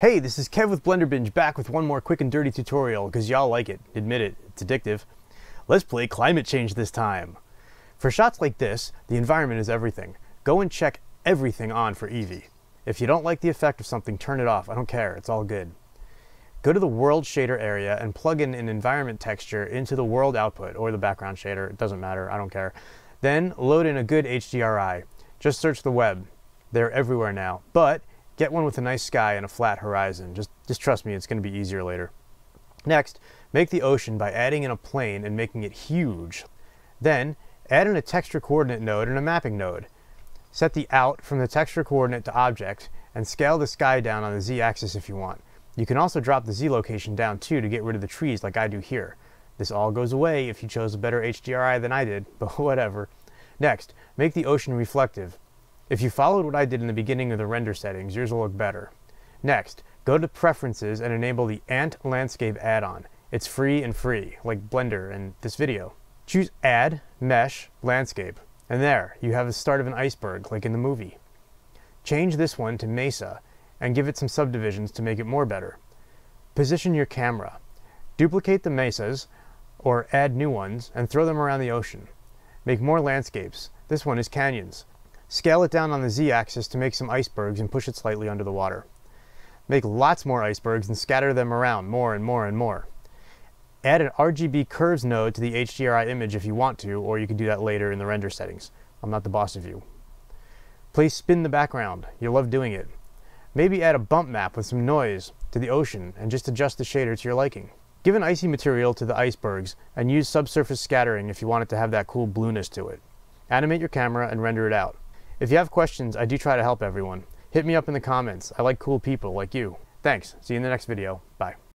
Hey, this is Kev with Blender Binge back with one more quick and dirty tutorial because y'all like it. Admit it, it's addictive. Let's play climate change this time. For shots like this, the environment is everything. Go and check everything on for Eevee. If you don't like the effect of something, turn it off. I don't care, it's all good. Go to the world shader area and plug in an environment texture into the world output or the background shader. It doesn't matter, I don't care. Then load in a good HDRI. Just search the web. They're everywhere now. But get one with a nice sky and a flat horizon. Just trust me, it's going to be easier later. Next, make the ocean by adding in a plane and making it huge. Then, add in a texture coordinate node and a mapping node. Set the out from the texture coordinate to object and scale the sky down on the z-axis if you want. You can also drop the z location down too to get rid of the trees like I do here. This all goes away if you chose a better HDRI than I did, but whatever. Next, make the ocean reflective. If you followed what I did in the beginning of the render settings, yours will look better. Next, go to Preferences and enable the Ant Landscape add-on. It's free, like Blender and this video. Choose Add, Mesh, Landscape, and there, you have the start of an iceberg, like in the movie. Change this one to Mesa, and give it some subdivisions to make it more better. Position your camera. Duplicate the mesas, or add new ones, and throw them around the ocean. Make more landscapes. This one is canyons. Scale it down on the z-axis to make some icebergs and push it slightly under the water. Make lots more icebergs and scatter them around more and more and more. Add an RGB curves node to the HDRI image if you want to, or you can do that later in the render settings. I'm not the boss of you. Please spin the background. You'll love doing it. Maybe add a bump map with some noise to the ocean and just adjust the shader to your liking. Give an icy material to the icebergs and use subsurface scattering if you want it to have that cool blueness to it. Animate your camera and render it out. If you have questions, I do try to help everyone. Hit me up in the comments. I like cool people like you. Thanks. See you in the next video. Bye.